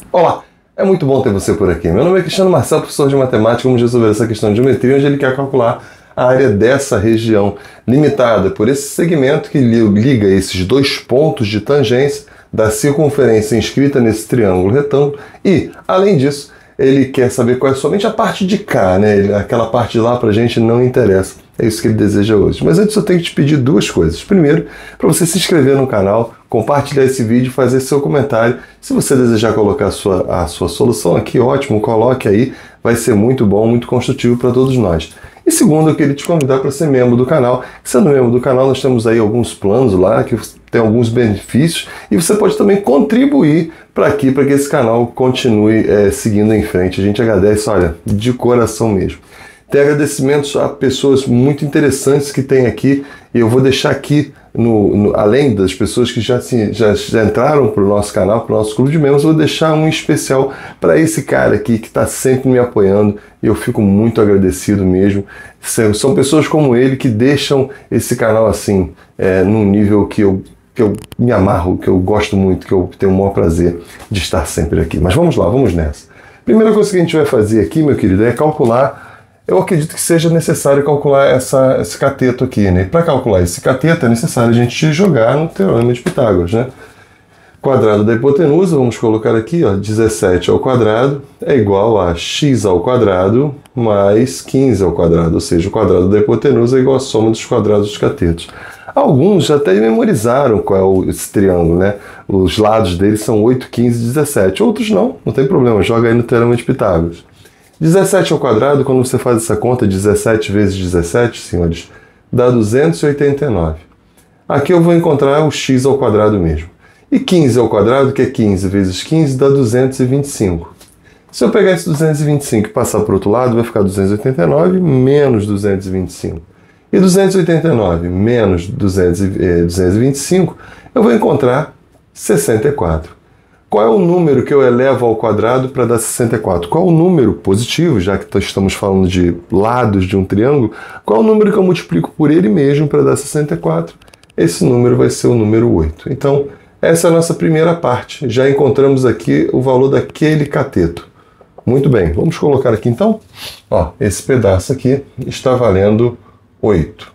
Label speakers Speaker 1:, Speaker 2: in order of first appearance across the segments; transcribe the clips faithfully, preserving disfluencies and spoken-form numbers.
Speaker 1: Olá, é muito bom ter você por aqui. Meu nome é Cristiano Marcelo, professor de matemática. Vamos resolver essa questão de geometria, onde ele quer calcular a área dessa região limitada por esse segmento que liga esses dois pontos de tangência da circunferência inscrita nesse triângulo retângulo e, além disso, ele quer saber qual é somente a parte de cá, né? Aquela parte de lá pra gente não interessa. É isso que ele deseja hoje. Mas antes eu tenho que te pedir duas coisas. Primeiro, para você se inscrever no canal, compartilhar esse vídeo e fazer seu comentário. Se você desejar colocar a sua, a sua solução aqui, ótimo, coloque aí. Vai ser muito bom, muito construtivo para todos nós. E segundo, eu queria te convidar para ser membro do canal. Sendo membro do canal, nós temos aí alguns planos lá que tem alguns benefícios e você pode também contribuir para aqui, para que esse canal continue é, seguindo em frente. A gente agradece, olha, de coração mesmo. Tem agradecimentos a pessoas muito interessantes que tem aqui, e eu vou deixar aqui, no, no, além das pessoas que já, se, já, já entraram para o nosso canal, para o nosso clube de membros, eu vou deixar um especial para esse cara aqui que está sempre me apoiando, e eu fico muito agradecido mesmo. São pessoas como ele que deixam esse canal assim, é, num nível que eu, que eu me amarro, que eu gosto muito, que eu tenho o maior prazer de estar sempre aqui. Mas vamos lá, vamos nessa. Primeira coisa que a gente vai fazer aqui, meu querido, é calcular. Eu acredito que seja necessário calcular essa, esse cateto aqui, né? Para calcular esse cateto é necessário a gente jogar no Teorema de Pitágoras, né? Quadrado da hipotenusa, vamos colocar aqui, ó, dezessete ao quadrado é igual a x ao quadrado mais quinze ao quadrado, ou seja, o quadrado da hipotenusa é igual à soma dos quadrados dos catetos. Alguns já até memorizaram qual é esse triângulo, né? Os lados dele são oito, quinze e dezessete. Outros não, não tem problema, joga aí no Teorema de Pitágoras. dezessete ao quadrado, quando você faz essa conta, dezessete vezes dezessete, senhores, dá duzentos e oitenta e nove. Aqui eu vou encontrar o x ao quadrado mesmo. E quinze ao quadrado, que é quinze vezes quinze, dá duzentos e vinte e cinco. Se eu pegar esse duzentos e vinte e cinco e passar para o outro lado, vai ficar duzentos e oitenta e nove menos duzentos e vinte e cinco. E duzentos e oitenta e nove menos duzentos e vinte e cinco, eu vou encontrar sessenta e quatro. Qual é o número que eu elevo ao quadrado para dar sessenta e quatro? Qual é o número positivo, já que estamos falando de lados de um triângulo, qual é o número que eu multiplico por ele mesmo para dar sessenta e quatro? Esse número vai ser o número oito. Então, essa é a nossa primeira parte. Já encontramos aqui o valor daquele cateto. Muito bem, vamos colocar aqui então. Ó, esse pedaço aqui está valendo oito.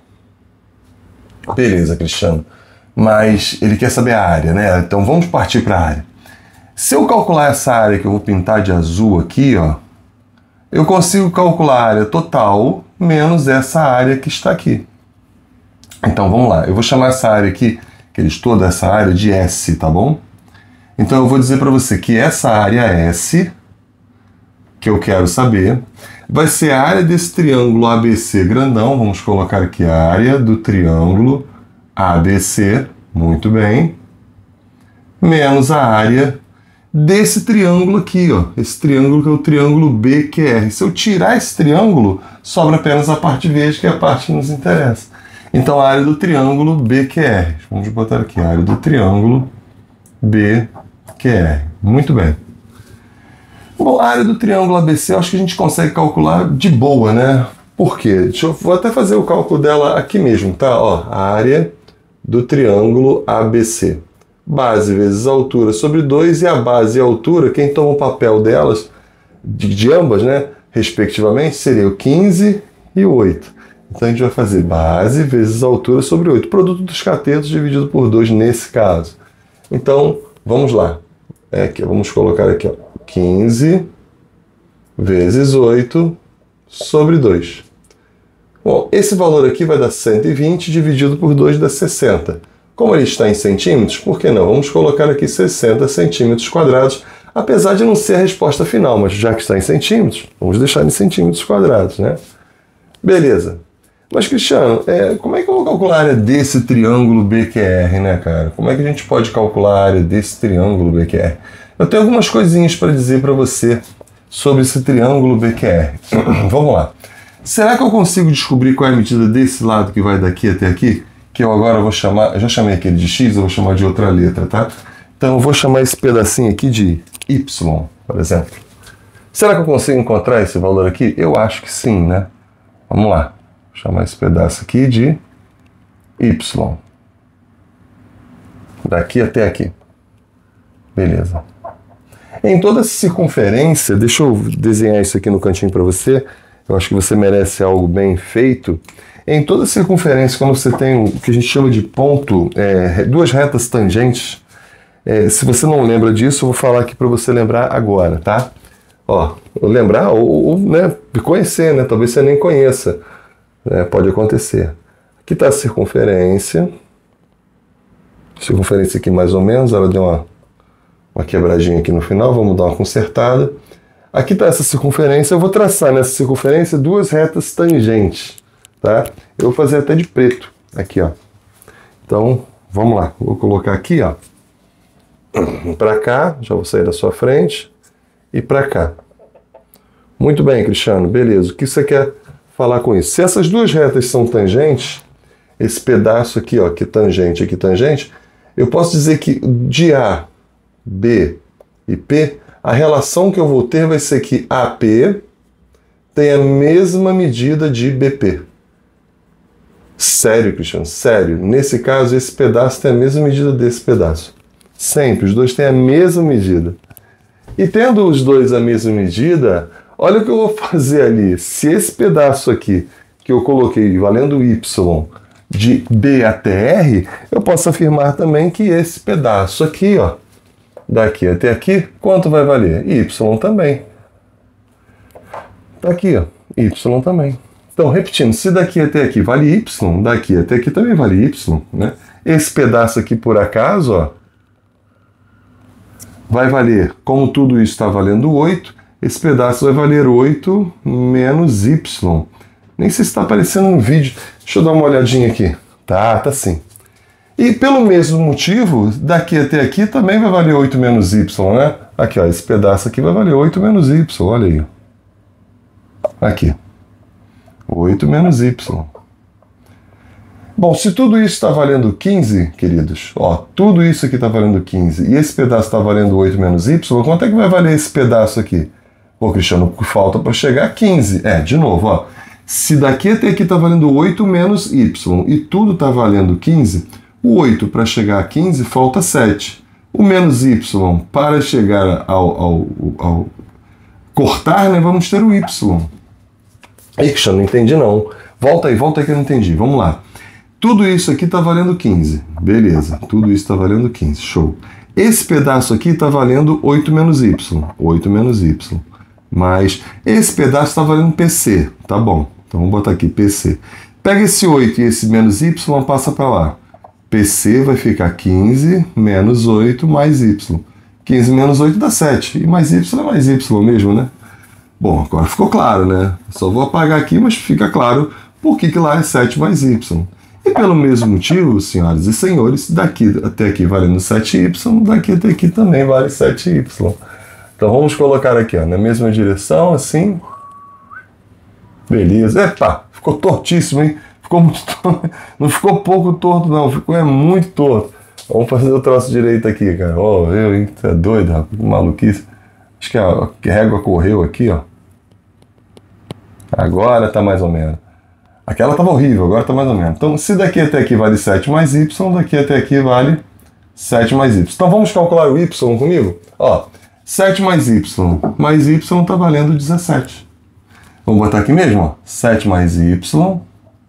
Speaker 1: Beleza, Cristiano. Mas ele quer saber a área, né? Então vamos partir para a área. Se eu calcular essa área que eu vou pintar de azul aqui, ó, eu consigo calcular a área total menos essa área que está aqui. Então vamos lá, eu vou chamar essa área aqui, que eles toda essa área de S, tá bom? Então eu vou dizer para você que essa área S, que eu quero saber, vai ser a área desse triângulo A B C grandão. Vamos colocar aqui a área do triângulo A B C, muito bem, menos a área desse triângulo aqui, ó, esse triângulo que é o triângulo B Q R. Se eu tirar esse triângulo, sobra apenas a parte verde, que é a parte que nos interessa. Então, a área do triângulo B Q R. Vamos botar aqui a área do triângulo B Q R. Muito bem. Bom, a área do triângulo A B C, eu acho que a gente consegue calcular de boa, né? Por quê? Deixa eu, vou até fazer o cálculo dela aqui mesmo, tá? Ó, a área do triângulo A B C. Base vezes altura sobre dois, e a base e a altura, quem toma o papel delas, de, de ambas, né, respectivamente, seria o quinze e o oito. Então a gente vai fazer base vezes altura sobre oito, produto dos catetos dividido por dois nesse caso. Então, vamos lá. É aqui, vamos colocar aqui, ó, quinze vezes oito sobre dois. Bom, esse valor aqui vai dar cento e vinte, dividido por dois dá sessenta. Como ele está em centímetros, por que não? Vamos colocar aqui sessenta centímetros quadrados, apesar de não ser a resposta final, mas já que está em centímetros, vamos deixar em centímetros quadrados, né? Beleza. Mas, Cristiano, é, como é que eu vou calcular a área desse triângulo B Q R, né, cara? Como é que a gente pode calcular a área desse triângulo B Q R? Eu tenho algumas coisinhas para dizer para você sobre esse triângulo B Q R. Vamos lá. Será que eu consigo descobrir qual é a medida desse lado que vai daqui até aqui? Que eu agora vou chamar, eu já chamei aquele de X, eu vou chamar de outra letra, tá? Então eu vou chamar esse pedacinho aqui de Y, por exemplo. Será que eu consigo encontrar esse valor aqui? Eu acho que sim, né? Vamos lá. Vou chamar esse pedaço aqui de Y. Daqui até aqui. Beleza. Em toda essa circunferência, deixa eu desenhar isso aqui no cantinho para você, eu acho que você merece algo bem feito. Em toda circunferência, quando você tem o que a gente chama de ponto, é, duas retas tangentes, é, se você não lembra disso, eu vou falar aqui para você lembrar agora, tá? Ó, lembrar ou, ou né, conhecer, né? Talvez você nem conheça, né? Pode acontecer. Aqui está a circunferência, circunferência aqui mais ou menos, ela deu uma, uma quebradinha aqui no final, vamos dar uma consertada. Aqui está essa circunferência, eu vou traçar nessa circunferência duas retas tangentes. Tá? Eu vou fazer até de preto, aqui, ó. Então, vamos lá. Vou colocar aqui, ó. Para cá, já vou sair da sua frente. E para cá. Muito bem, Cristiano, beleza. O que você quer falar com isso? Se essas duas retas são tangentes, esse pedaço aqui, ó, que tangente, aqui tangente, eu posso dizer que de A, B e P, a relação que eu vou ter vai ser que A P tem a mesma medida de B P. Sério, Cristiano, sério. Nesse caso, esse pedaço tem a mesma medida desse pedaço. Sempre, os dois têm a mesma medida. E tendo os dois a mesma medida, olha o que eu vou fazer ali. Se esse pedaço aqui, que eu coloquei valendo Y, de B até R, eu posso afirmar também que esse pedaço aqui, ó, daqui até aqui, quanto vai valer? Y também. Tá aqui, ó, Y também. Então, repetindo, se daqui até aqui vale Y, daqui até aqui também vale Y, né? Esse pedaço aqui, por acaso, ó, vai valer, como tudo isso está valendo oito, esse pedaço vai valer oito menos Y. Nem sei se está aparecendo no vídeo. Deixa eu dar uma olhadinha aqui. Tá, tá sim. E pelo mesmo motivo, daqui até aqui também vai valer oito menos Y, né? Aqui, ó, esse pedaço aqui vai valer oito menos Y, olha aí. Aqui. oito menos Y. Bom, se tudo isso está valendo quinze, queridos, ó, tudo isso aqui está valendo quinze e esse pedaço está valendo oito menos Y, quanto é que vai valer esse pedaço aqui? Pô, Cristiano, falta para chegar a quinze. É, de novo, ó, se daqui até aqui está valendo oito menos Y e tudo está valendo quinze, o oito para chegar a quinze falta sete. O menos Y para chegar ao, ao, ao cortar, né, vamos ter o Y. Aí, Cristiano, não entendi não. Volta aí, volta aí que eu não entendi. Vamos lá. Tudo isso aqui está valendo quinze. Beleza, tudo isso está valendo quinze. Show. Esse pedaço aqui está valendo oito menos Y. oito menos Y. Mas esse pedaço está valendo P C. Tá bom. Então vamos botar aqui P C. Pega esse oito e esse menos Y, passa para lá. P C vai ficar quinze menos oito mais Y. quinze menos oito dá sete. E mais Y é mais Y mesmo, né? Bom, agora ficou claro, né? Só vou apagar aqui, mas fica claro por que que lá é sete mais Y. E pelo mesmo motivo, senhoras e senhores, daqui até aqui valendo sete Y, daqui até aqui também vale sete Y. Então vamos colocar aqui, ó, na mesma direção, assim. Beleza. Epa, ficou tortíssimo, hein? Ficou muito torto. Não ficou pouco torto, não. Ficou é muito torto. Vamos fazer o troço direito aqui, cara. Ó, oh, eu, hein? Você é doido, rapaz. Maluquice. Acho que a régua correu aqui, ó. Agora tá mais ou menos. Aquela tava horrível, agora tá mais ou menos. Então, se daqui até aqui vale sete mais Y, daqui até aqui vale sete mais Y. Então, vamos calcular o Y comigo? Ó, sete mais Y mais Y tá valendo dezessete. Vamos botar aqui mesmo, ó. sete mais Y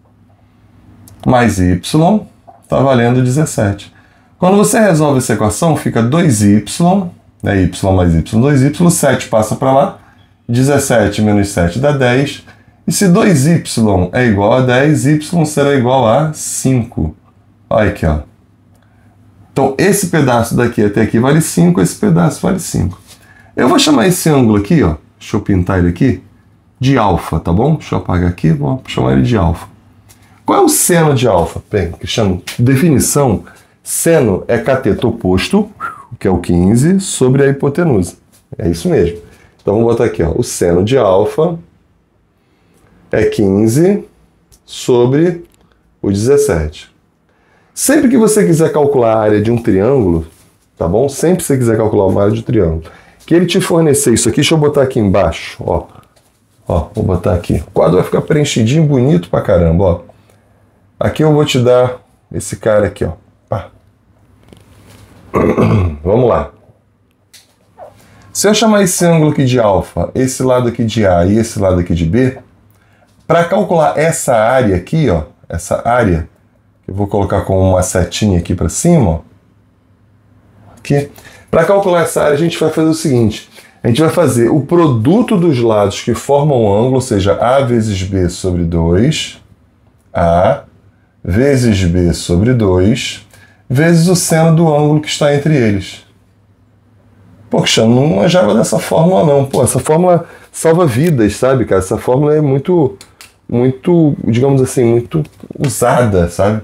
Speaker 1: mais Y tá valendo dezessete. Quando você resolve essa equação, fica dois Y, né, Y mais Y, dois Y, sete passa para lá, dezessete menos sete dá dez, e se dois Y é igual a dez, Y será igual a cinco. Olha aqui, ó. Então, esse pedaço daqui até aqui vale cinco, esse pedaço vale cinco. Eu vou chamar esse ângulo aqui, ó, deixa eu pintar ele aqui, de alfa, tá bom? Deixa eu apagar aqui, vou chamar ele de alfa. Qual é o seno de alfa? Bem, Cristiano, definição, seno é cateto oposto, que é o quinze, sobre a hipotenusa. É isso mesmo. Então vamos botar aqui, ó, o seno de alfa é quinze sobre o dezessete. Sempre que você quiser calcular a área de um triângulo, tá bom? Sempre que você quiser calcular uma área de um triângulo, que ele te fornecer isso aqui, deixa eu botar aqui embaixo, ó. Ó, vou botar aqui. O quadro vai ficar preenchidinho, bonito pra caramba, ó. Aqui eu vou te dar esse cara aqui, ó. Pá. Vamos lá. Se eu chamar esse ângulo aqui de alfa, esse lado aqui de A e esse lado aqui de B, para calcular essa área aqui, ó, essa área, eu vou colocar com uma setinha aqui para cima, ó, aqui. Para calcular essa área, a gente vai fazer o seguinte, a gente vai fazer o produto dos lados que formam o ângulo, ou seja, A vezes B sobre dois, A vezes B sobre dois, vezes o seno do ângulo que está entre eles. Poxa, não manjava dessa fórmula não. Pô, essa fórmula salva vidas, sabe, cara? Essa fórmula é muito, muito, digamos assim, muito usada, sabe?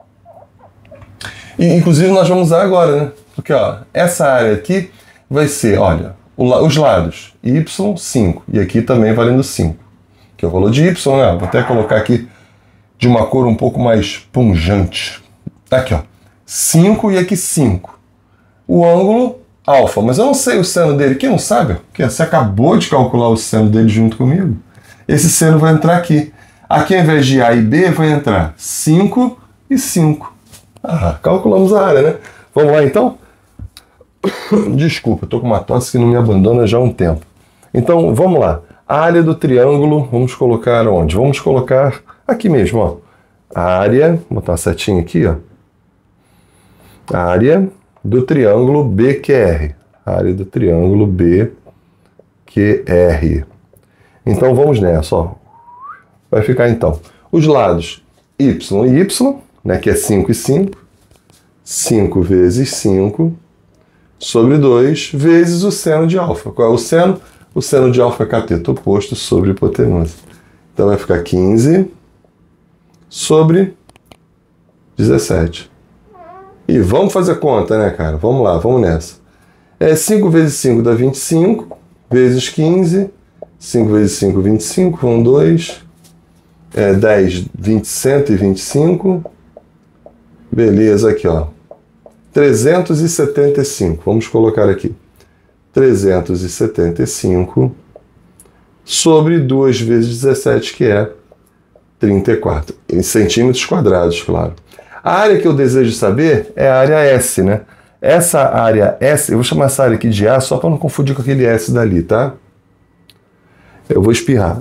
Speaker 1: E, inclusive, nós vamos usar agora, né? Porque, ó, essa área aqui vai ser, olha, os lados y, cinco. E aqui também valendo cinco. Que é o valor de y, né? Vou até colocar aqui de uma cor um pouco mais pungente. Aqui, ó. cinco e aqui cinco. O ângulo alfa, mas eu não sei o seno dele. Quem não sabe? Porque você acabou de calcular o seno dele junto comigo. Esse seno vai entrar aqui. Aqui, ao invés de A e B, vai entrar cinco e cinco. Ah, calculamos a área, né? Vamos lá, então? Desculpa, eu tô com uma tosse que não me abandona já há um tempo. Então, vamos lá. A área do triângulo, vamos colocar onde? Vamos colocar aqui mesmo, ó. A área, vou botar uma setinha aqui, ó. A área do triângulo B Q R. A área do triângulo B Q R. Então vamos nessa, ó. Vai ficar então os lados y e y, né, que é cinco e cinco. cinco vezes cinco sobre dois vezes o seno de alfa. Qual é o seno? O seno de alfa é cateto oposto sobre hipotenusa. Então vai ficar quinze sobre dezessete. E vamos fazer conta, né, cara? Vamos lá, vamos nessa. É, cinco vezes cinco dá vinte e cinco, vezes quinze. cinco vezes cinco, vinte e cinco, vão dois. É, dez, vinte, cento e vinte e cinco. Beleza, aqui, ó. trezentos e setenta e cinco. Vamos colocar aqui. trezentos e setenta e cinco sobre duas vezes dezessete, que é trinta e quatro. Em centímetros quadrados, claro. A área que eu desejo saber é a área S, né? Essa área S, eu vou chamar essa área aqui de A só para não confundir com aquele S dali, tá? Eu vou espirrar.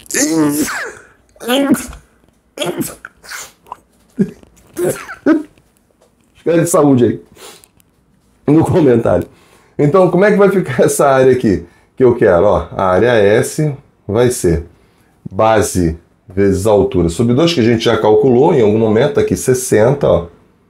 Speaker 1: Espera de saúde aí. No comentário. Então, como é que vai ficar essa área aqui que eu quero? Ó, a área S vai ser base vezes a altura sobre dois, que a gente já calculou em algum momento, aqui sessenta, ó,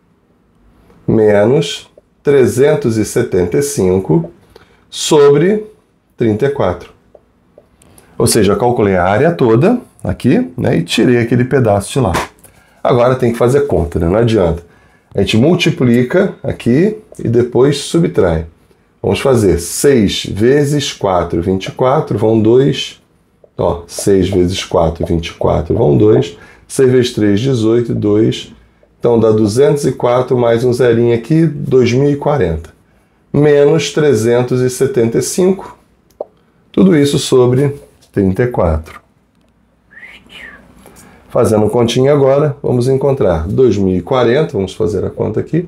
Speaker 1: menos trezentos e setenta e cinco sobre trinta e quatro. Ou seja, eu calculei a área toda aqui, né, e tirei aquele pedaço de lá. Agora tem que fazer conta, né? Não adianta. A gente multiplica aqui e depois subtrai. Vamos fazer seis vezes quatro, vinte e quatro, vão dois. Ó, seis vezes quatro, vinte e quatro, vão dois. seis vezes três, dezoito, dois. Então dá duzentos e quatro mais um zerinho aqui, dois mil e quarenta. Menos trezentos e setenta e cinco. Tudo isso sobre trinta e quatro. Fazendo continha agora, vamos encontrar dois mil e quarenta, vamos fazer a conta aqui,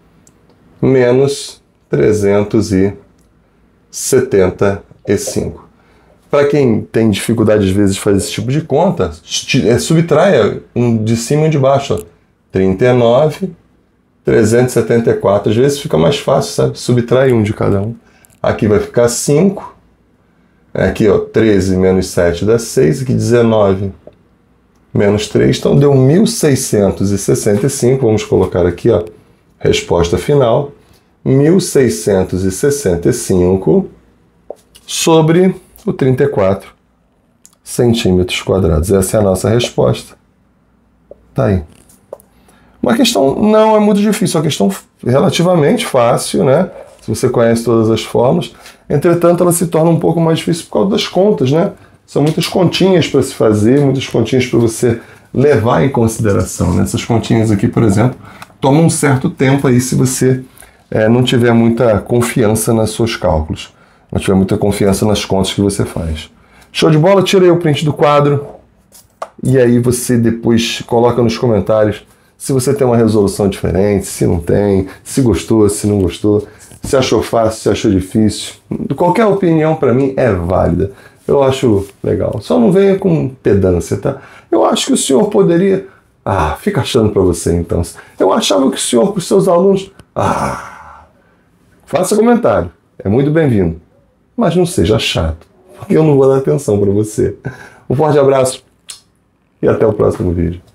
Speaker 1: menos trezentos e setenta e cinco. Para quem tem dificuldade às vezes de fazer esse tipo de conta, subtraia um de cima e um de baixo. Ó. trinta e nove, trezentos e setenta e quatro. Às vezes fica mais fácil, sabe? Subtrai um de cada um. Aqui vai ficar cinco. Aqui, ó, treze menos sete dá seis. Aqui dezenove menos três. Então deu mil seiscentos e sessenta e cinco. Vamos colocar aqui, ó, resposta final. mil seiscentos e sessenta e cinco sobre o trinta e quatro centímetros quadrados. Essa é a nossa resposta. Tá aí. Uma questão não é muito difícil, é uma questão relativamente fácil, né? Se você conhece todas as fórmulas. Entretanto, ela se torna um pouco mais difícil por causa das contas, né? São muitas continhas para se fazer, muitas continhas para você levar em consideração, né? Essas continhas aqui, por exemplo, tomam um certo tempo aí se você é, não tiver muita confiança nos seus cálculos, não tiver muita confiança nas contas que você faz. Show de bola? Tirei o print do quadro e aí você depois coloca nos comentários se você tem uma resolução diferente, se não tem, se gostou, se não gostou. se achou fácil, se achou difícil. Qualquer opinião para mim é válida. Eu acho legal. Só não venha com pedância, tá? Eu acho que o senhor poderia... Ah, fica achando para você então. Eu achava que o senhor, para os seus alunos... Ah, faça comentário. É muito bem-vindo. Mas não seja chato, porque eu não vou dar atenção para você. Um forte abraço e até o próximo vídeo.